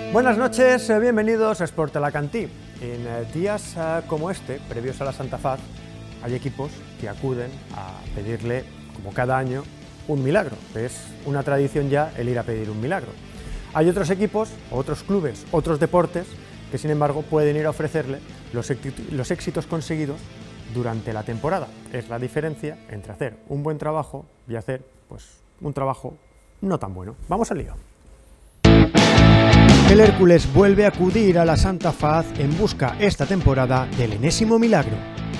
Buenas noches, bienvenidos a Sport Alacantí. En días como este, previos a la Santa Faz, hay equipos que acuden a pedirle, como cada año, un milagro. Es una tradición ya el ir a pedir un milagro. Hay otros equipos, otros clubes, otros deportes que sin embargo pueden ir a ofrecerle los éxitos conseguidos durante la temporada. Es la diferencia entre hacer un buen trabajo y hacer un trabajo no tan bueno. Vamos al lío. El Hércules vuelve a acudir a la Santa Faz en busca esta temporada del enésimo milagro.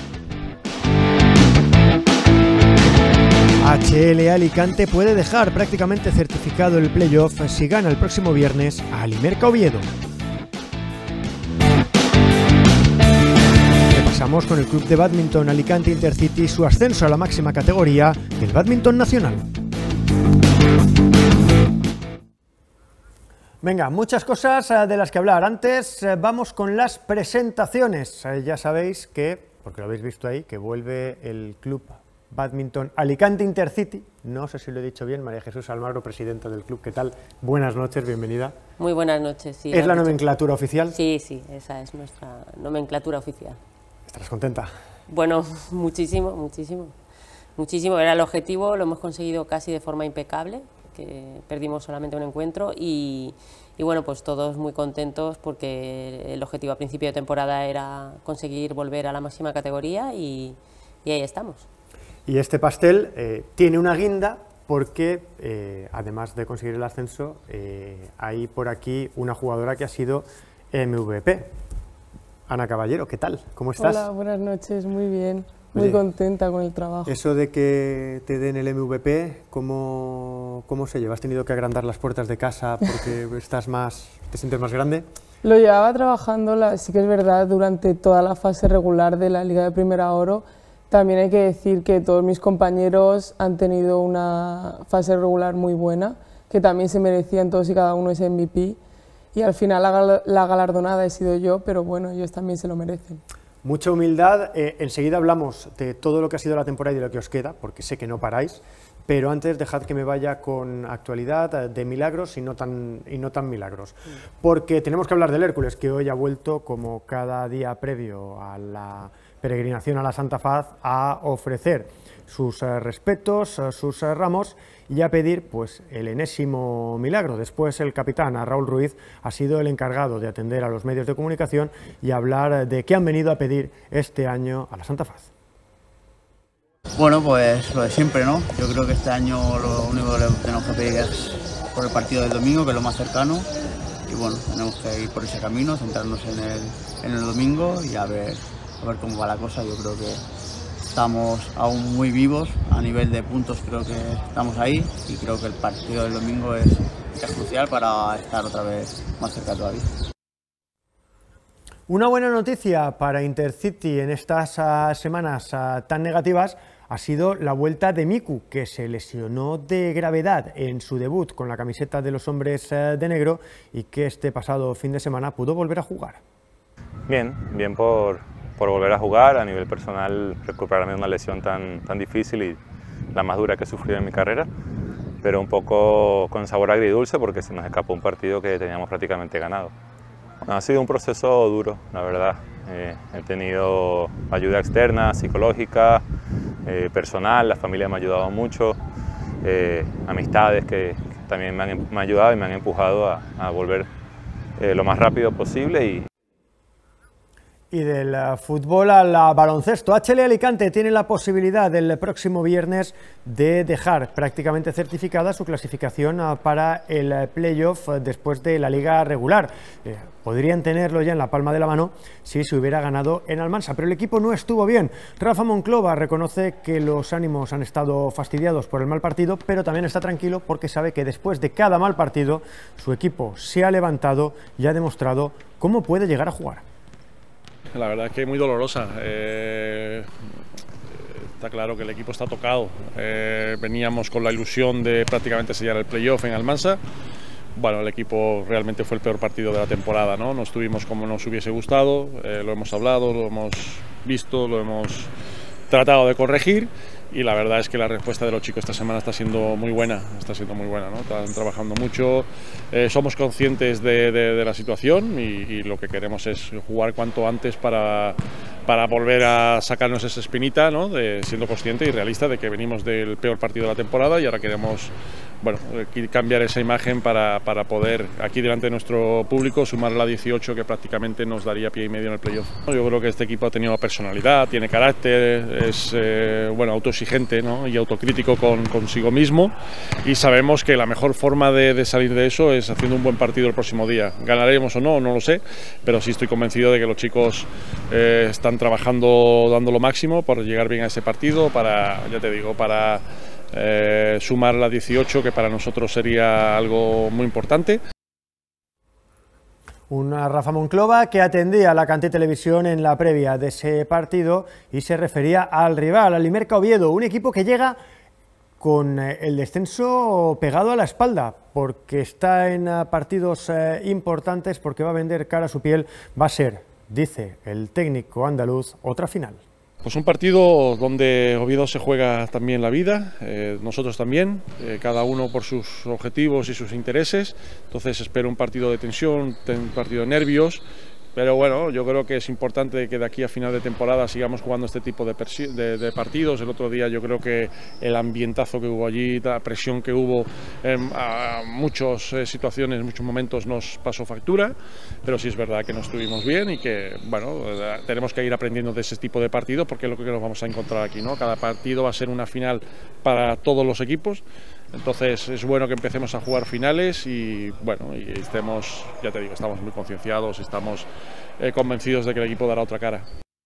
HL Alicante puede dejar prácticamente certificado el playoff si gana el próximo viernes a Alimerca Oviedo. Repasamos con el club de bádminton Alicante Intercity su ascenso a la máxima categoría del bádminton nacional. Venga, muchas cosas de las que hablar. Antes vamos con las presentaciones. Ya sabéis que, porque lo habéis visto ahí, que vuelve el club bádminton Alicante Intercity. No sé si lo he dicho bien, María Jesús Almagro, presidenta del club. ¿Qué tal? Buenas noches, bienvenida. Muy buenas noches. Sí, ¿Es la nomenclatura oficial? Sí, sí, esa es nuestra nomenclatura oficial. ¿Estarás contenta? Bueno, muchísimo, muchísimo. Muchísimo, era el objetivo, lo hemos conseguido casi de forma impecable, que perdimos solamente un encuentro y bueno, pues todos muy contentos porque el objetivo a principio de temporada era conseguir volver a la máxima categoría y ahí estamos. Y este pastel tiene una guinda porque además de conseguir el ascenso hay por aquí una jugadora que ha sido MVP. Ana Caballero, ¿qué tal? ¿Cómo estás? Hola, buenas noches, muy bien. Muy contenta con el trabajo. Eso de que te den el MVP, ¿cómo se lleva? ¿Has tenido que agrandar las puertas de casa porque te sientes más grande? Lo llevaba trabajando, sí que es verdad, durante toda la fase regular de la Liga de Primera Oro. También hay que decir que todos mis compañeros han tenido una fase regular muy buena, que también se merecían todos y cada uno ese MVP. Y al final la galardonada he sido yo, pero bueno, ellos también se lo merecen. Mucha humildad, enseguida hablamos de todo lo que ha sido la temporada y de lo que os queda, porque sé que no paráis, pero antes dejad que me vaya con actualidad de milagros y no tan milagros, porque tenemos que hablar del Hércules, que hoy ha vuelto, como cada día previo a la peregrinación a la Santa Faz, a ofrecer sus respetos, sus ramos y a pedir el enésimo milagro. Después el capitán, Raúl Ruiz, ha sido el encargado de atender a los medios de comunicación y hablar de qué han venido a pedir este año a la Santa Faz. Bueno, pues lo de siempre, ¿no? Yo creo que este año lo único que tenemos que pedir es por el partido del domingo, que es lo más cercano, y bueno, tenemos que ir por ese camino, centrarnos en el domingo y a ver cómo va la cosa. Yo creo que estamos aún muy vivos, a nivel de puntos creo que estamos ahí y creo que el partido del domingo es crucial para estar otra vez más cerca todavía. Una buena noticia para Intercity en estas semanas tan negativas ha sido la vuelta de Miku, que se lesionó de gravedad en su debut con la camiseta de los hombres de negro y que este pasado fin de semana pudo volver a jugar. Bien por volver a jugar. A nivel personal, recuperarme de una lesión tan difícil y la más dura que he sufrido en mi carrera, pero un poco con sabor agridulce porque se nos escapó un partido que teníamos prácticamente ganado. Ha sido un proceso duro, la verdad. He tenido ayuda externa, psicológica, personal, la familia me ha ayudado mucho, amistades que también me han ayudado y me han empujado a volver lo más rápido posible. Y del fútbol al baloncesto, HL Alicante tiene la posibilidad el próximo viernes de dejar prácticamente certificada su clasificación para el playoff después de la liga regular. Podrían tenerlo ya en la palma de la mano si se hubiera ganado en Almansa, pero el equipo no estuvo bien. Rafa Monclova reconoce que los ánimos han estado fastidiados por el mal partido, pero también está tranquilo porque sabe que después de cada mal partido su equipo se ha levantado y ha demostrado cómo puede llegar a jugar. La verdad es que es muy dolorosa. Está claro que el equipo está tocado. Veníamos con la ilusión de prácticamente sellar el playoff en Almansa. Bueno, el equipo realmente fue el peor partido de la temporada, ¿no? No estuvimos como nos hubiese gustado, lo hemos hablado, lo hemos visto, lo hemos tratado de corregir, y la verdad es que la respuesta de los chicos esta semana está siendo muy buena, ¿no? Están trabajando mucho, somos conscientes de la situación y lo que queremos es jugar cuanto antes para volver a sacarnos esa espinita, ¿no? Siendo consciente y realista de que venimos del peor partido de la temporada y ahora queremos, bueno, cambiar esa imagen para poder aquí delante de nuestro público sumar la 18 que prácticamente nos daría pie y medio en el playoff. Yo creo que este equipo ha tenido personalidad, tiene carácter, es bueno, autoexigente, ¿no? Y autocrítico consigo mismo, y sabemos que la mejor forma de salir de eso es haciendo un buen partido el próximo día. Ganaremos o no, no lo sé, pero sí estoy convencido de que los chicos están trabajando dando lo máximo por llegar bien a ese partido, para, ya te digo, para sumar la 18, que para nosotros sería algo muy importante. Una Rafa Monclova que atendía a la Cantí Televisión en la previa de ese partido y se refería al rival, al Imerca Oviedo, un equipo que llega con el descenso pegado a la espalda, porque está en partidos importantes, porque va a vender cara a su piel, va a ser, dice el técnico andaluz, otra final. Pues un partido donde Oviedo se juega también la vida, nosotros también, cada uno por sus objetivos y sus intereses, entonces espero un partido de tensión, un partido de nervios, pero bueno, yo creo que es importante que de aquí a final de temporada sigamos jugando este tipo de partidos. El otro día yo creo que el ambientazo que hubo allí, la presión que hubo a muchas situaciones, en muchos momentos nos pasó factura, pero sí es verdad que no estuvimos bien y que bueno, tenemos que ir aprendiendo de ese tipo de partidos, porque es lo que nos vamos a encontrar aquí, ¿no? Cada partido va a ser una final para todos los equipos. Entonces es bueno que empecemos a jugar finales y bueno, y estemos, ya te digo, estamos muy concienciados, estamos convencidos de que el equipo dará otra cara.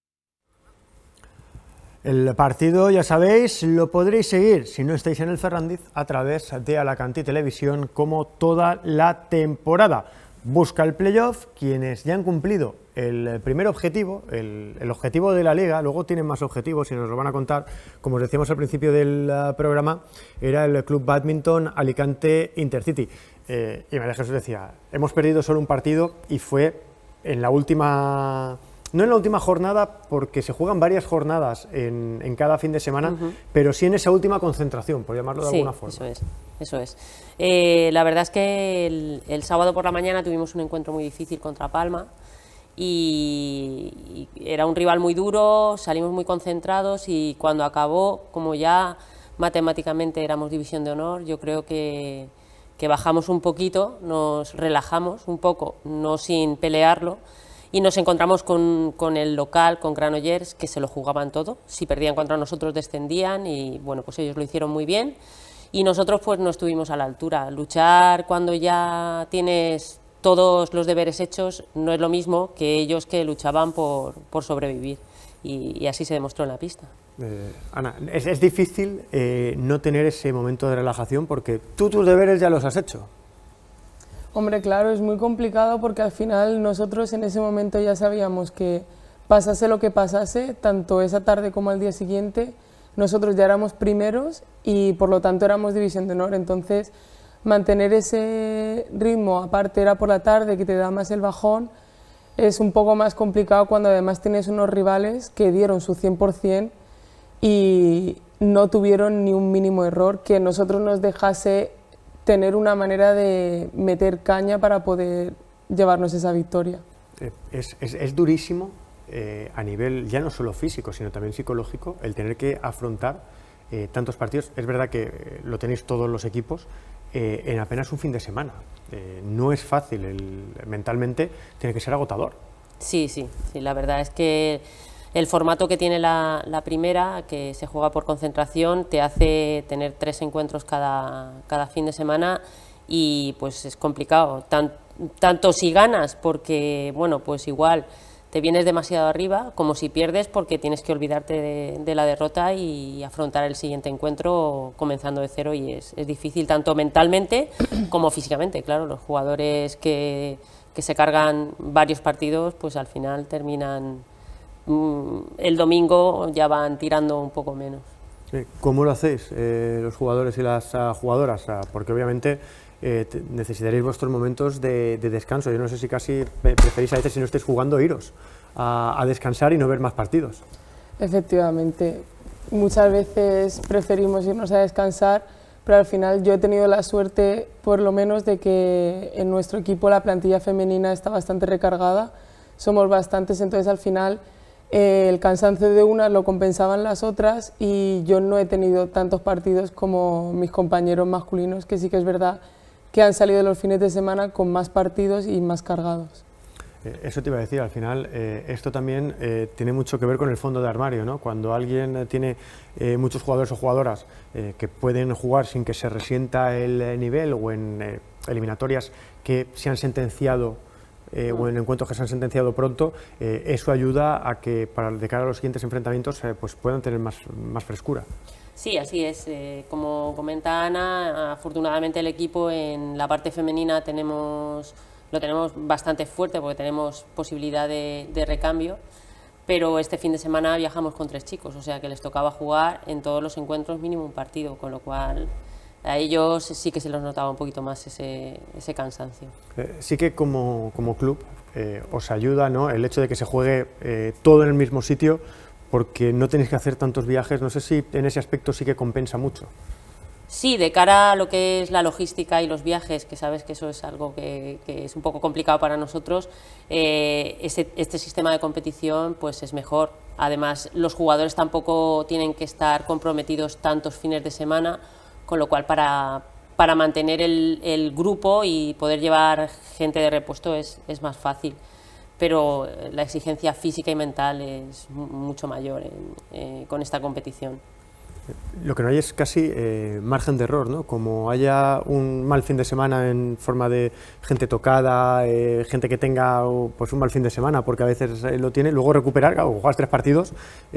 El partido, ya sabéis, lo podréis seguir, si no estáis en el Ferrandiz, a través de Alacantí Televisión, como toda la temporada. Busca el playoff, quienes ya han cumplido el primer objetivo, el objetivo de la Liga, luego tienen más objetivos y nos lo van a contar, como os decíamos al principio del programa, era el Club Badminton Alicante Intercity. Y María Jesús decía, hemos perdido solo un partido y fue en la última... No en la última jornada, porque se juegan varias jornadas en cada fin de semana, pero sí en esa última concentración, por llamarlo de alguna forma. Eso es. La verdad es que el sábado por la mañana tuvimos un encuentro muy difícil contra Palma y era un rival muy duro, salimos muy concentrados y cuando acabó, como ya matemáticamente éramos división de honor, yo creo que bajamos un poquito, nos relajamos un poco, no sin pelearlo, y nos encontramos con el local, con Granollers, que se lo jugaban todo. Si perdían contra nosotros descendían y bueno, pues ellos lo hicieron muy bien y nosotros pues no estuvimos a la altura. Luchar cuando ya tienes todos los deberes hechos no es lo mismo que ellos que luchaban por sobrevivir y así se demostró en la pista. Ana, es difícil no tener ese momento de relajación porque tú tus deberes ya los has hecho. Hombre, claro, es muy complicado porque al final nosotros en ese momento ya sabíamos que pasase lo que pasase, tanto esa tarde como al día siguiente, nosotros ya éramos primeros y por lo tanto éramos división de honor, entonces mantener ese ritmo, aparte era por la tarde que te da más el bajón, es un poco más complicado cuando además tienes unos rivales que dieron su 100% y no tuvieron ni un mínimo error que nosotros nos dejase tener una manera de meter caña para poder llevarnos esa victoria. Es durísimo a nivel ya no solo físico, sino también psicológico, el tener que afrontar tantos partidos. Es verdad que lo tenéis todos los equipos en apenas un fin de semana. No es fácil, mentalmente tiene que ser agotador. Sí, la verdad es que el formato que tiene la primera, que se juega por concentración, te hace tener 3 encuentros cada fin de semana y pues es complicado, tanto si ganas porque, bueno, pues igual te vienes demasiado arriba, como si pierdes porque tienes que olvidarte de la derrota y afrontar el siguiente encuentro comenzando de cero y es difícil tanto mentalmente como físicamente, claro, los jugadores que se cargan varios partidos pues al final terminan... el domingo ya van tirando un poco menos. ¿Cómo lo hacéis los jugadores y las jugadoras? Porque obviamente necesitaréis vuestros momentos de descanso. Yo no sé si casi preferís a veces, si no estéis jugando, iros a descansar y no ver más partidos. Efectivamente, muchas veces preferimos irnos a descansar, pero al final yo he tenido la suerte, por lo menos, de que en nuestro equipo la plantilla femenina está bastante recargada, somos bastantes, entonces al final el cansancio de unas lo compensaban las otras y yo no he tenido tantos partidos como mis compañeros masculinos, que sí que es verdad que han salido los fines de semana con más partidos y más cargados. Eso te iba a decir, al final esto también tiene mucho que ver con el fondo de armario, ¿no? Cuando alguien tiene muchos jugadores o jugadoras que pueden jugar sin que se resienta el nivel, o en eliminatorias que se han sentenciado o en encuentros que se han sentenciado pronto, eso ayuda a que de cara a los siguientes enfrentamientos pues puedan tener más frescura. Sí, así es. Como comenta Ana, afortunadamente el equipo en la parte femenina lo tenemos bastante fuerte porque tenemos posibilidad de recambio, pero este fin de semana viajamos con 3 chicos, o sea que les tocaba jugar en todos los encuentros mínimo un partido, con lo cual a ellos sí que se les notaba un poquito más ese cansancio. Sí que como club os ayuda, ¿no?, el hecho de que se juegue todo en el mismo sitio, porque no tenéis que hacer tantos viajes. No sé si en ese aspecto sí que compensa mucho. Sí, de cara a lo que es la logística y los viajes, que sabes que eso es algo que es un poco complicado para nosotros, este sistema de competición pues es mejor. Además, los jugadores tampoco tienen que estar comprometidos tantos fines de semana, con lo cual para mantener el grupo y poder llevar gente de repuesto es más fácil. Pero la exigencia física y mental es mucho mayor con esta competición. Lo que no hay es casi margen de error, ¿no? Como haya un mal fin de semana en forma de gente tocada, gente que tenga pues un mal fin de semana, porque a veces lo tiene, luego recuperar, o juegas 3 partidos,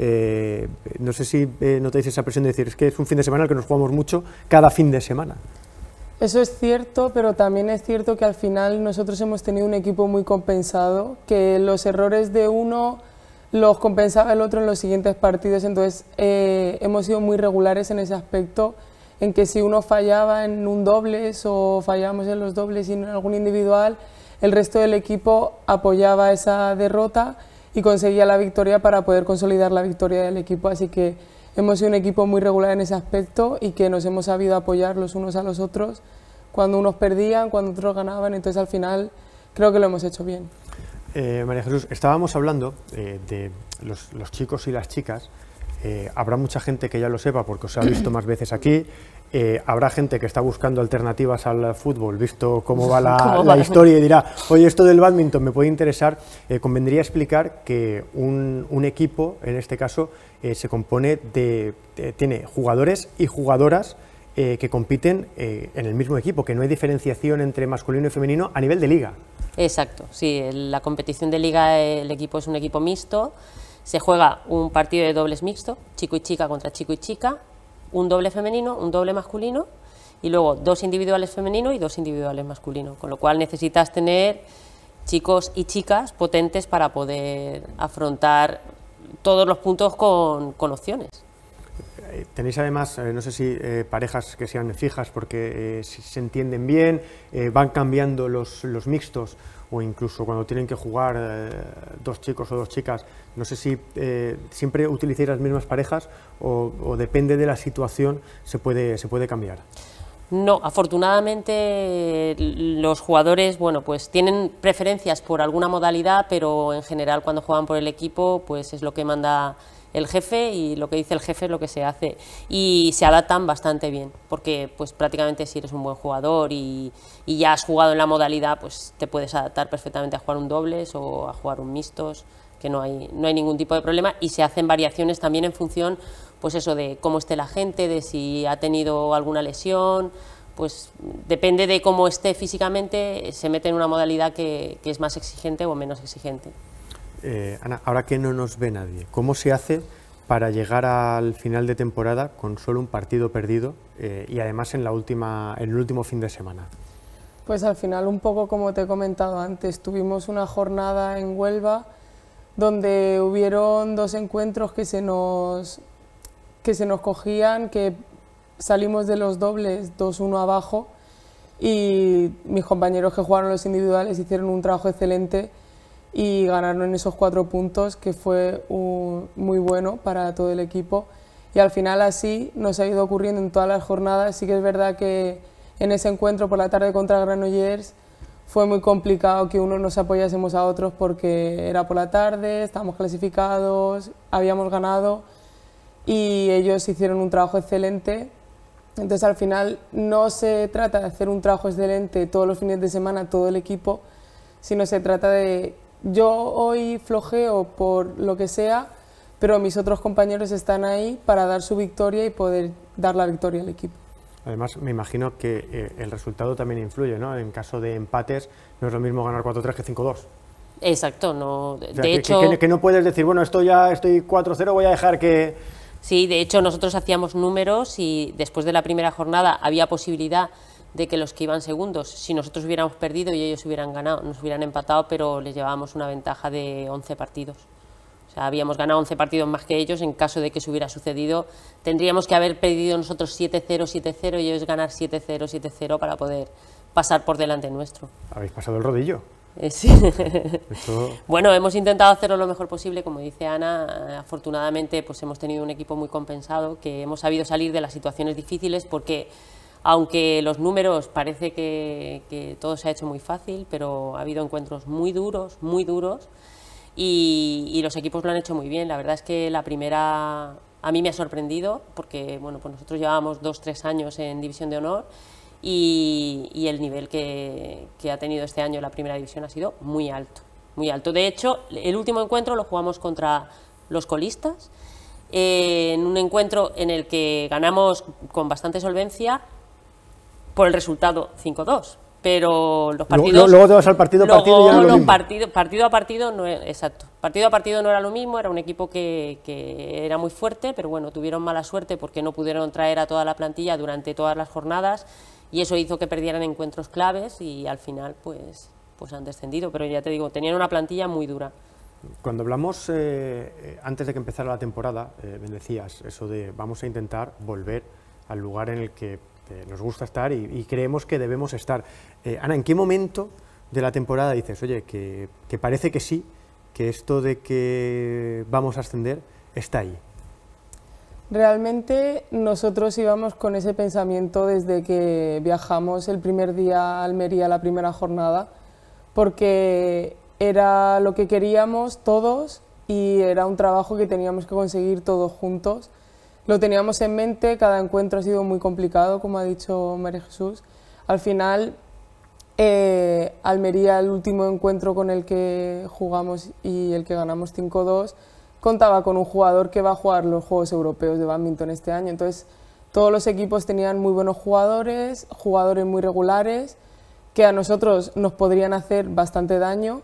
no sé si notáis esa presión de decir, es que es un fin de semana al que nos jugamos mucho cada fin de semana. Eso es cierto, pero también es cierto que al final nosotros hemos tenido un equipo muy compensado, que los errores de uno los compensaba el otro en los siguientes partidos, entonces hemos sido muy regulares en ese aspecto, en que si uno fallaba en un dobles o fallábamos en los dobles y en algún individual, el resto del equipo apoyaba esa derrota y conseguía la victoria para poder consolidar la victoria del equipo, así que hemos sido un equipo muy regular en ese aspecto y que nos hemos sabido apoyar los unos a los otros cuando unos perdían, cuando otros ganaban, entonces al final creo que lo hemos hecho bien. María Jesús, estábamos hablando de los chicos y las chicas. Habrá mucha gente que ya lo sepa porque os ha visto más veces aquí. Habrá gente que está buscando alternativas al fútbol, visto cómo va la historia, y dirá, oye, esto del bádminton me puede interesar. Convendría explicar que un equipo, en este caso, se compone tiene jugadores y jugadoras que compiten en el mismo equipo, que no hay diferenciación entre masculino y femenino a nivel de liga. Exacto, sí, la competición de liga, el equipo es un equipo mixto, se juega un partido de dobles mixto, chico y chica contra chico y chica, un doble femenino, un doble masculino y luego 2 individuales femeninos y 2 individuales masculinos, con lo cual necesitas tener chicos y chicas potentes para poder afrontar todos los puntos con opciones. Tenéis además, no sé si parejas que sean fijas porque se entienden bien, van cambiando los mixtos, o incluso cuando tienen que jugar 2 chicos o 2 chicas, no sé si siempre utilizáis las mismas parejas o depende de la situación se puede cambiar. No, afortunadamente los jugadores, bueno, pues tienen preferencias por alguna modalidad, pero en general cuando juegan por el equipo pues es lo que manda el jefe y lo que dice el jefe es lo que se hace, y se adaptan bastante bien porque pues prácticamente si eres un buen jugador y ya has jugado en la modalidad, pues te puedes adaptar perfectamente a jugar un dobles o a jugar un mixtos, que no hay ningún tipo de problema, y se hacen variaciones también en función pues eso de cómo esté la gente, de si ha tenido alguna lesión, pues depende de cómo esté físicamente, se mete en una modalidad que es más exigente o menos exigente. Ana, ahora que no nos ve nadie, ¿cómo se hace para llegar al final de temporada con solo un partido perdido y además en el último fin de semana? Pues al final, un poco como te he comentado antes, tuvimos una jornada en Huelva donde hubieron 2 encuentros que se nos cogían, que salimos de los dobles 2-1 abajo y mis compañeros que jugaron los individuales hicieron un trabajo excelente y ganaron esos 4 puntos, que fue muy bueno para todo el equipo, y al final así nos ha ido ocurriendo en todas las jornadas. Sí que es verdad que en ese encuentro por la tarde contra Granollers fue muy complicado que unos nos apoyásemos a otros porque era por la tarde, estábamos clasificados, habíamos ganado y ellos hicieron un trabajo excelente. Entonces al final no se trata de hacer un trabajo excelente todos los fines de semana, todo el equipo, sino se trata de yo hoy flojeo por lo que sea, pero mis otros compañeros están ahí para dar su victoria y poder dar la victoria al equipo. Además, me imagino que el resultado también influye, ¿no? En caso de empates, no es lo mismo ganar 4-3 que 5-2. Exacto, no, O sea, de hecho... Que no puedes decir, bueno, esto ya estoy 4-0, voy a dejar que... Sí, de hecho nosotros hacíamos números y después de la primera jornada había posibilidad de que los que iban segundos, si nosotros hubiéramos perdido y ellos hubieran ganado, nos hubieran empatado, pero les llevábamos una ventaja de 11 partidos. O sea, habíamos ganado 11 partidos más que ellos. En caso de que eso hubiera sucedido, tendríamos que haber perdido nosotros 7-0, 7-0 y ellos ganar 7-0, 7-0 para poder pasar por delante nuestro. Habéis pasado el rodillo. Sí. Esto... Bueno, hemos intentado hacerlo lo mejor posible, como dice Ana. Afortunadamente pues hemos tenido un equipo muy compensado, que hemos sabido salir de las situaciones difíciles, porque aunque los números parece que todo se ha hecho muy fácil, pero ha habido encuentros muy duros, y los equipos lo han hecho muy bien. La verdad es que la primera a mí me ha sorprendido, porque bueno, pues nosotros llevábamos 2-3 años en División de Honor, y el nivel que ha tenido este año la primera división ha sido muy alto, muy alto. De hecho, el último encuentro lo jugamos contra los colistas, en un encuentro en el que ganamos con bastante solvencia por el resultado 5-2, pero los partidos... Luego te vas al partido a partido y ya no es lo mismo. Partido a partido no, exacto. Partido a partido no era lo mismo, era un equipo que era muy fuerte, pero bueno, tuvieron mala suerte porque no pudieron traer a toda la plantilla durante todas las jornadas, y eso hizo que perdieran encuentros claves y al final pues han descendido, pero ya te digo, tenían una plantilla muy dura. Cuando hablamos antes de que empezara la temporada, me decías eso de vamos a intentar volver al lugar en el que nos gusta estar y creemos que debemos estar. Ana, ¿en qué momento de la temporada dices, oye, que parece que sí, que esto de que vamos a ascender está ahí? Realmente nosotros íbamos con ese pensamiento desde que viajamos el primer día a Almería, la primera jornada, porque era lo que queríamos todos y era un trabajo que teníamos que conseguir todos juntos. Lo teníamos en mente, cada encuentro ha sido muy complicado, como ha dicho María Jesús. Al final, Almería, el último encuentro con el que jugamos y el que ganamos 5-2, contaba con un jugador que va a jugar los Juegos Europeos de Bádminton este año. Entonces, todos los equipos tenían muy buenos jugadores, jugadores muy regulares, que a nosotros nos podrían hacer bastante daño,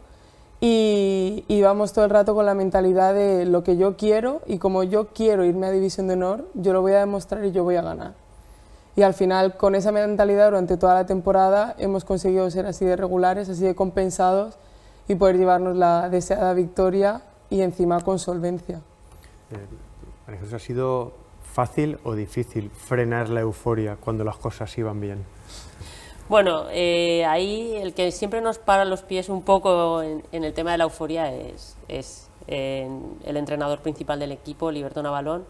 y íbamos todo el rato con la mentalidad de lo que yo quiero, y como yo quiero irme a División de Honor, yo lo voy a demostrar y yo voy a ganar. Y al final, con esa mentalidad durante toda la temporada, hemos conseguido ser así de regulares, así de compensados y poder llevarnos la deseada victoria y encima con solvencia. María Jesús, ¿ha sido fácil o difícil frenar la euforia cuando las cosas iban bien? Bueno, ahí el que siempre nos para los pies un poco en el tema de la euforia es el entrenador principal del equipo, Liberto Navalón,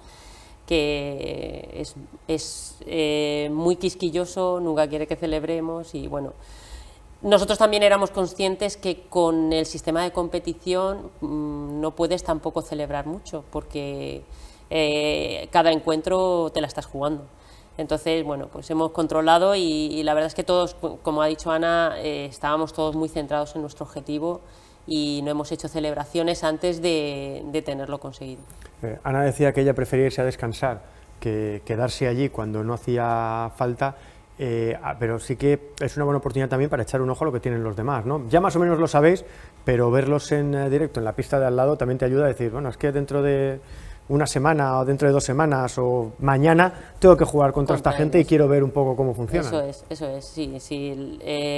que es muy quisquilloso, nunca quiere que celebremos, y bueno, nosotros también éramos conscientes que con el sistema de competición no puedes tampoco celebrar mucho, porque cada encuentro te la estás jugando. Entonces, bueno, pues hemos controlado y la verdad es que todos, como ha dicho Ana, estábamos todos muy centrados en nuestro objetivo y no hemos hecho celebraciones antes de tenerlo conseguido. Ana decía que ella prefería irse a descansar que quedarse allí cuando no hacía falta, pero sí que es una buena oportunidad también para echar un ojo a lo que tienen los demás, ¿no? Ya más o menos lo sabéis, pero verlos en directo en la pista de al lado también te ayuda a decir, bueno, es que dentro de una semana o dentro de 2 semanas o mañana tengo que jugar contra esta gente y quiero ver un poco cómo funciona. Eso es, sí.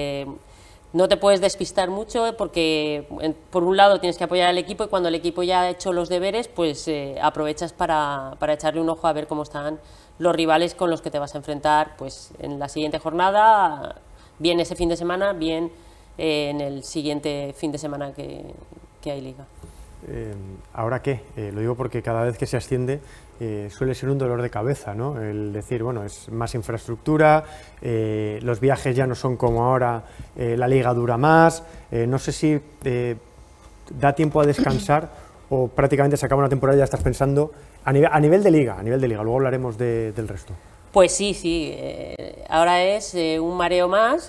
No te puedes despistar mucho porque por un lado tienes que apoyar al equipo y cuando el equipo ya ha hecho los deberes, pues aprovechas para echarle un ojo a ver cómo están los rivales con los que te vas a enfrentar pues en la siguiente jornada, bien ese fin de semana, bien en el siguiente fin de semana que hay liga. ¿Ahora qué? Lo digo porque cada vez que se asciende suele ser un dolor de cabeza, ¿no? El decir, bueno, es más infraestructura, los viajes ya no son como ahora, la liga dura más, no sé si da tiempo a descansar o prácticamente se acaba una temporada y ya estás pensando a nivel de liga, luego hablaremos del resto. Pues sí, ahora es un mareo más,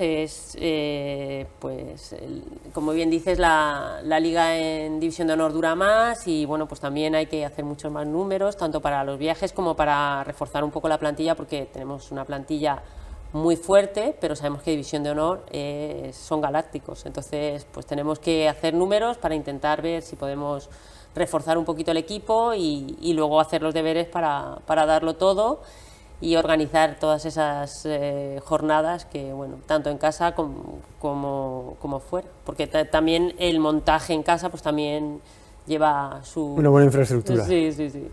como bien dices, la liga en División de Honor dura más y bueno, pues también hay que hacer muchos más números, tanto para los viajes como para reforzar un poco la plantilla, porque tenemos una plantilla muy fuerte, pero sabemos que División de Honor son galácticos, entonces pues tenemos que hacer números para intentar ver si podemos reforzar un poquito el equipo y luego hacer los deberes para darlo todo y organizar todas esas jornadas que, bueno, tanto en casa como fuera, porque también el montaje en casa pues también lleva una buena infraestructura. Sí.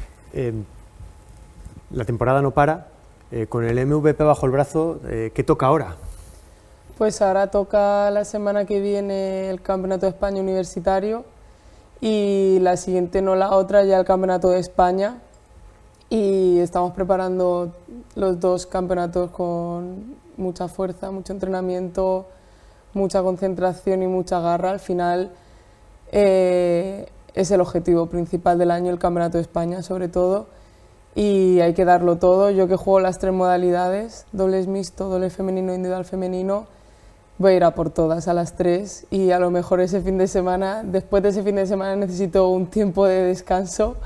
La temporada no para, con el MVP bajo el brazo, ¿qué toca ahora? Pues ahora toca la semana que viene el Campeonato de España Universitario y la siguiente, no la otra, ya el Campeonato de España. Y estamos preparando los dos campeonatos con mucha fuerza, mucho entrenamiento, mucha concentración y mucha garra. Al final es el objetivo principal del año, el Campeonato de España sobre todo, y hay que darlo todo. Yo que juego las 3 modalidades, dobles mixto, doble femenino e individual femenino, voy a ir a por todas, a las 3, y a lo mejor ese fin de semana, después de ese fin de semana necesito un tiempo de descanso.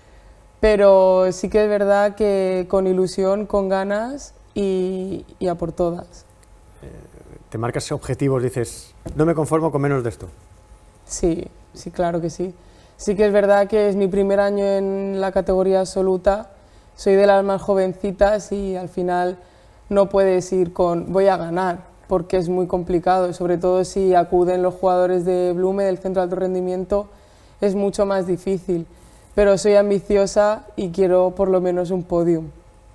Pero sí que es verdad que con ilusión, con ganas y a por todas. ¿Te marcas objetivos, dices, no me conformo con menos de esto? Sí, claro que sí. Sí que es verdad que es mi primer año en la categoría absoluta, soy de las más jovencitas y al final no puedes ir con voy a ganar, porque es muy complicado, sobre todo si acuden los jugadores de Blume, del Centro de Alto Rendimiento, es mucho más difícil. Pero soy ambiciosa y quiero por lo menos un podium.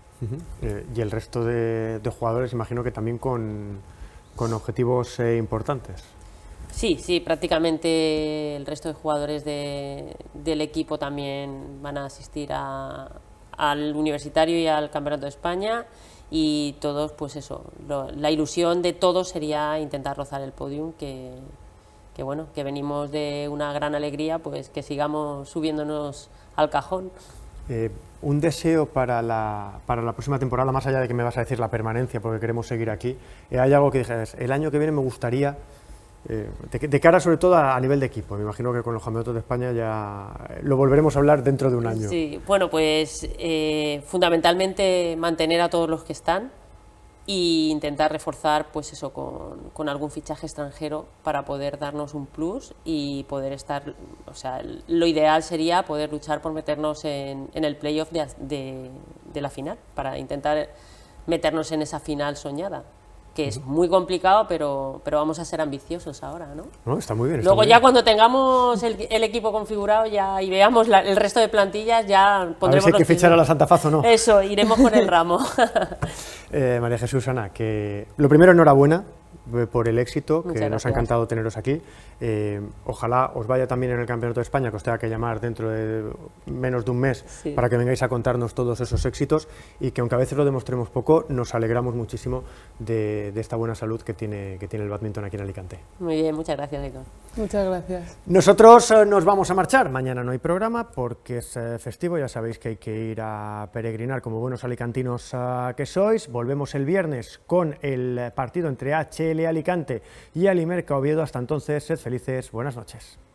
Y el resto de jugadores, imagino que también con objetivos importantes. Sí, prácticamente el resto de jugadores del equipo también van a asistir al Universitario y al Campeonato de España y todos, pues eso, la ilusión de todos sería intentar rozar el podium, que bueno, que venimos de una gran alegría, pues que sigamos subiéndonos al cajón. Un deseo para la próxima temporada, más allá de que me vas a decir la permanencia, porque queremos seguir aquí, ¿hay algo que dijeras, el año que viene me gustaría, de cara sobre todo a nivel de equipo? Me imagino que con los campeonatos de España ya lo volveremos a hablar dentro de un año. Sí, bueno, pues fundamentalmente mantener a todos los que están, y intentar reforzar pues eso con algún fichaje extranjero para poder darnos un plus y poder estar, o sea, lo ideal sería poder luchar por meternos en el playoff de la final, para intentar meternos en esa final soñada, que es muy complicado, pero vamos a ser ambiciosos ahora, ¿no? No, está muy bien. Luego ya cuando tengamos el equipo configurado ya y veamos el resto de plantillas, ya pondremos... A ver si hay que fichar a la Santa Faz o no. Eso, iremos con el ramo. María Jesús, Ana, que lo primero, enhorabuena por el éxito, que nos ha encantado teneros aquí. Ojalá os vaya también en el Campeonato de España, que os tenga que llamar dentro de menos de un mes para que vengáis a contarnos todos esos éxitos, y que aunque a veces lo demostremos poco, nos alegramos muchísimo de esta buena salud que tiene el bádminton aquí en Alicante. Muy bien, muchas gracias, Héctor. Muchas gracias. Nosotros nos vamos a marchar. Mañana no hay programa porque es festivo, ya sabéis que hay que ir a peregrinar como buenos alicantinos que sois. Volvemos el viernes con el partido entre HL Alicante y Alimerca Oviedo. Hasta entonces, sed felices, buenas noches.